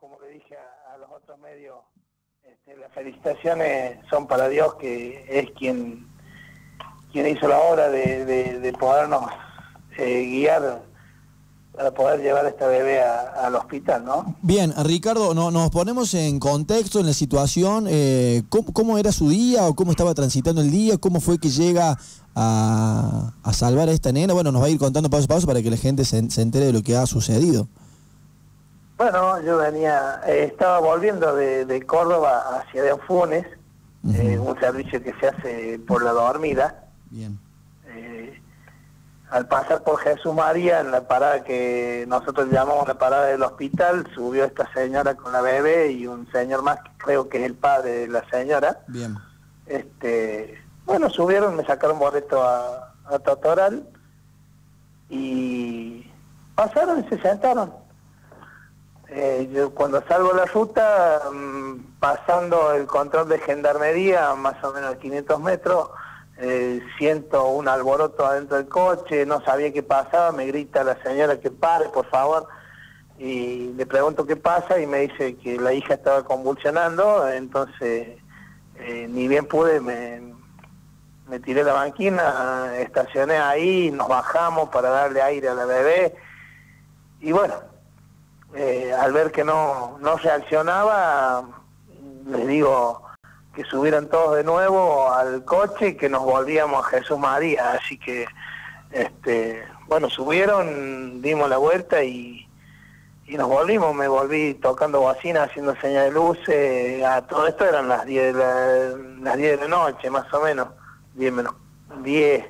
como le dije a los otros medios, las felicitaciones son para Dios, que es quien hizo la obra de podernos guiar para poder llevar a esta bebé al hospital, ¿no? Bien, Ricardo, nos ponemos en contexto, en la situación, ¿cómo era su día o cómo estaba transitando el día? ¿Cómo fue que llega a salvar a esta nena? Bueno, nos va a ir contando paso a paso para que la gente se entere de lo que ha sucedido. Bueno, yo estaba volviendo de Córdoba hacia de Funes, un servicio que se hace por la dormida. Bien. Al pasar por Jesús María, en la parada que nosotros llamamos la parada del hospital, subió esta señora con la bebé y un señor más, que creo que es el padre de la señora. Bien. Bueno, subieron, me sacaron boleto a Totoral y pasaron y se sentaron. Yo cuando salgo a la ruta, pasando el control de gendarmería, más o menos a 500 metros, siento un alboroto adentro del coche, no sabía qué pasaba, me grita la señora que pare, por favor, y le pregunto qué pasa y me dice que la hija estaba convulsionando. Entonces, ni bien pude, me tiré la banquina, estacioné ahí, nos bajamos para darle aire a la bebé, y bueno, al ver que no reaccionaba, les digo que subieran todos de nuevo al coche y que nos volvíamos a Jesús María. Así que, bueno, subieron, dimos la vuelta y nos volvimos. Me volví tocando bocina, haciendo señal de luces. A todo esto eran las 10 de la noche, más o menos, 10 menos 10.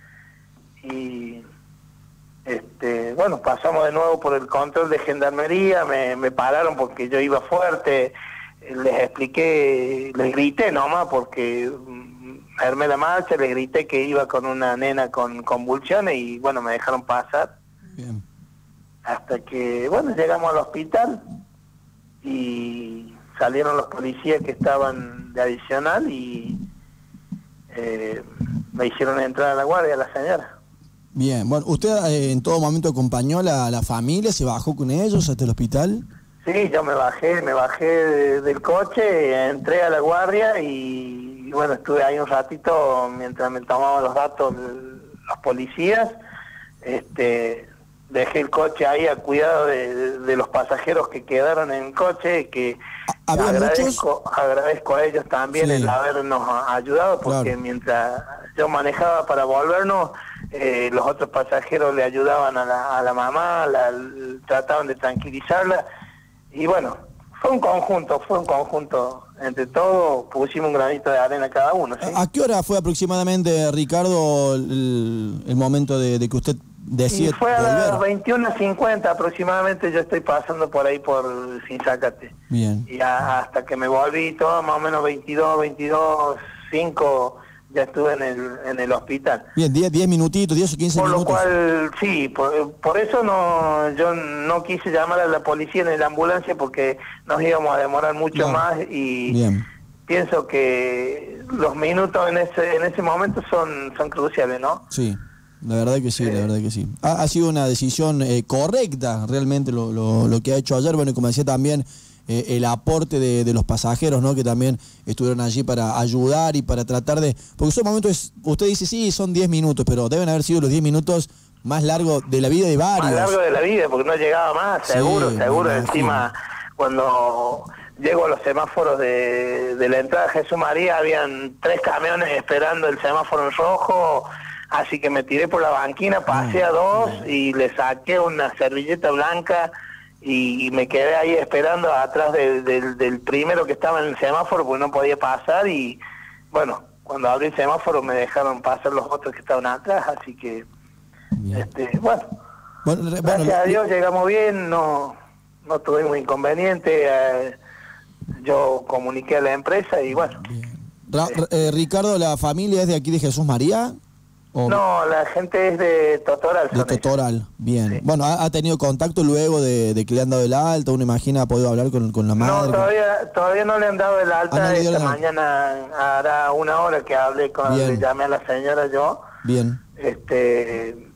Y bueno, pasamos de nuevo por el control de gendarmería, me pararon porque yo iba fuerte, les expliqué, les grité nomás porque me armé la marcha, les grité que iba con una nena con convulsiones y bueno, me dejaron pasar. Bien. Hasta que, bueno, llegamos al hospital y salieron los policías que estaban de adicional y me hicieron entrar a la guardia a la señora. Bien, bueno, ¿usted en todo momento acompañó a la familia, se bajó con ellos hasta el hospital? Sí, yo me bajé del coche, entré a la guardia y bueno, estuve ahí un ratito mientras me tomaban los datos los policías. Dejé el coche ahí a cuidado de los pasajeros que quedaron en el coche, que agradezco a ellos también, sí, el habernos ayudado, porque claro, mientras yo manejaba para volvernos, los otros pasajeros le ayudaban a la mamá, trataban de tranquilizarla, y bueno, fue un conjunto entre todos, pusimos un granito de arena cada uno, ¿sí? ¿A qué hora fue aproximadamente, Ricardo, el momento de que usted decide volver? Fue a las volver? 21:50 aproximadamente, yo estoy pasando por ahí por Sinzácate. Bien. Y hasta que me volví todo, más o menos 22:05, ya estuve en el hospital. Bien, 10 minutitos, 10 o 15 minutos. Por lo cual, sí, por eso yo no quise llamar a la policía ni a la ambulancia, porque nos íbamos a demorar mucho más, y bien, pienso que los minutos en ese momento son cruciales, ¿no? Sí, la verdad que sí, la verdad que sí. Ha sido una decisión correcta, realmente, lo que ha hecho ayer. Bueno, y como decía también, el aporte de los pasajeros, ¿no?, que también estuvieron allí para ayudar y para tratar de... Porque son momentos, usted dice, sí, son 10 minutos, pero deben haber sido los 10 minutos más largos de la vida de varios. Más largos de la vida, porque no llegaba más, seguro. Encima, cuando llego a los semáforos de la entrada de Jesús María, habían 3 camiones esperando el semáforo en rojo, así que me tiré por la banquina, pasé a 2 y le saqué una servilleta blanca y me quedé ahí esperando atrás del primero que estaba en el semáforo, porque no podía pasar, y bueno, cuando abrí el semáforo me dejaron pasar los otros que estaban atrás, así que bueno, gracias a Dios llegamos bien, no tuvimos inconveniente, yo comuniqué a la empresa y bueno. Ricardo, ¿la familia es de aquí de Jesús María? No, la gente es de Totoral. De Totoral, bien. Sí. Bueno, ¿ha tenido contacto luego de que le han dado el alta? ¿Uno imagina ha podido hablar con la madre? No, todavía no le han dado el alta. Esta mañana hará una hora que hablé le llamé a la señora yo. Bien.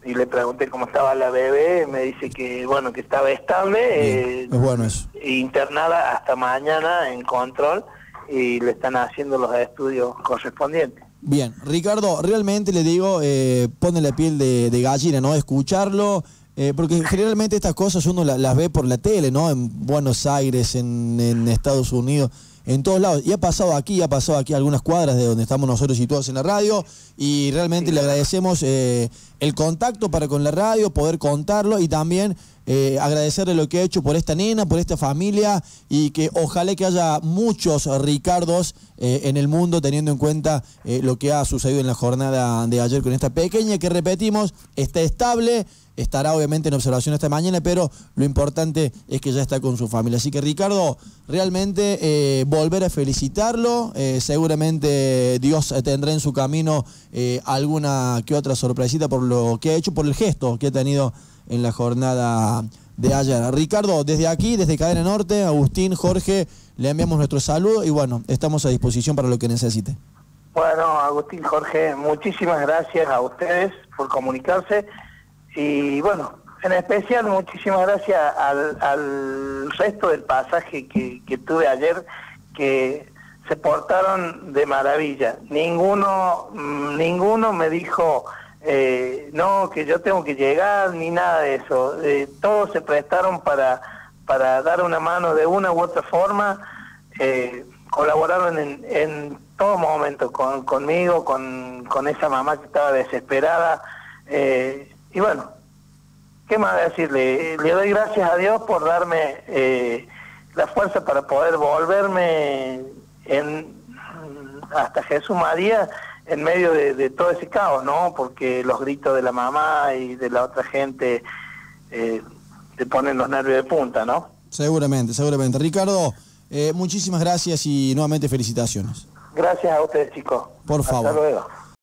y le pregunté cómo estaba la bebé, me dice que bueno, que estaba estable, es bueno eso. internada hasta mañana en control, y le están haciendo los estudios correspondientes. Bien, Ricardo, realmente le digo, pone la piel de gallina, ¿no? Escucharlo, porque generalmente estas cosas uno las ve por la tele, ¿no? En Buenos Aires, en Estados Unidos, en todos lados. Y ha pasado aquí algunas cuadras de donde estamos nosotros situados en la radio, y realmente le agradecemos el contacto para con la radio, poder contarlo, y también agradecerle lo que ha hecho por esta nena, por esta familia, y que ojalá que haya muchos Ricardos en el mundo, teniendo en cuenta lo que ha sucedido en la jornada de ayer con esta pequeña, que repetimos, está estable. Estará obviamente en observación esta mañana, pero lo importante es que ya está con su familia. Así que, Ricardo, realmente volver a felicitarlo. Seguramente Dios tendrá en su camino alguna que otra sorpresita por lo que ha hecho, por el gesto que ha tenido en la jornada de ayer. Ricardo, desde aquí, desde Cadena Norte, Agustín, Jorge, le enviamos nuestro saludo y bueno, estamos a disposición para lo que necesite. Bueno, Agustín, Jorge, muchísimas gracias a ustedes por comunicarse. Y bueno, en especial muchísimas gracias al resto del pasaje que tuve ayer, que se portaron de maravilla. Ninguno me dijo, no, que yo tengo que llegar, ni nada de eso. Todos se prestaron para dar una mano de una u otra forma, colaboraron en todo momento conmigo, con esa mamá que estaba desesperada. Y bueno, ¿qué más decirle? Le doy gracias a Dios por darme la fuerza para poder volverme hasta Jesús María en medio de todo ese caos, ¿no? Porque los gritos de la mamá y de la otra gente te ponen los nervios de punta, ¿no? Seguramente, seguramente. Ricardo, muchísimas gracias y nuevamente felicitaciones. Gracias a ustedes, chicos. Por favor. Hasta luego.